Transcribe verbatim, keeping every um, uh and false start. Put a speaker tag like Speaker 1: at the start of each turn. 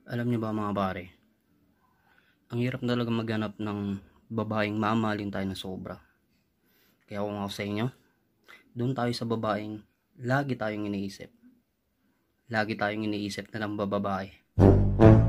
Speaker 1: Alam niyo ba mga pare, ang hirap talaga maghanap ng babaeng mamahalin tayo na sobra. Kaya kung ako sa inyo, doon tayo sa babaeng lagi tayong iniisip. Lagi tayong iniisip na lang bababae.